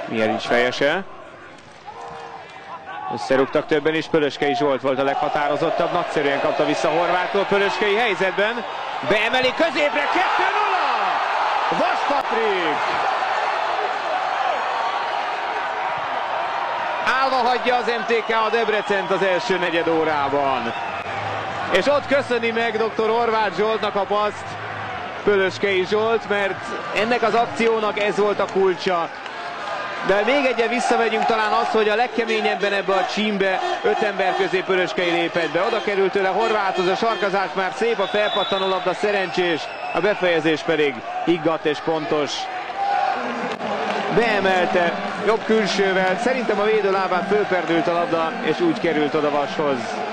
Mihelics fejese. Összerúgtak többen is, Pölöskei Zsolt volt a leghatározottabb, nagyszerűen kapta vissza Horváttól Pölöskei helyzetben. Beemeli középre, 2-0! Vas Patrik! Állva hagyja az MTK a Debrecent az első negyed órában. És ott köszöni meg dr. Horváth Zsoltnak a paszt Pölöskei Zsolt, mert ennek az akciónak ez volt a kulcsa. De még egyen visszamegyünk, talán az, hogy a legkeményebben ebbe a csímbe 5 ember közé Pölöskei lépett be. Oda került tőle Horváthhoz, a sarkazás már szép, a felpattanó labda szerencsés, a befejezés pedig higgadt és pontos. Beemelte jobb külsővel, szerintem a védő lábán fölperdült a labda, és úgy került oda Vashoz.